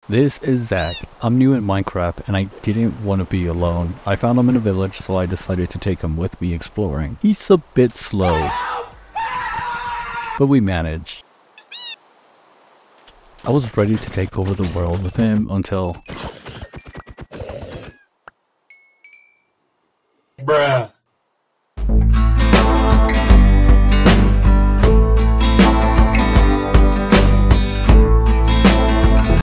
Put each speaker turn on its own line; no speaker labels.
This is Zach. I'm new in Minecraft and I didn't want to be alone. I found him in a village, so I decided to take him with me exploring. He's a bit slow, but we managed. I was ready to take over the world with him until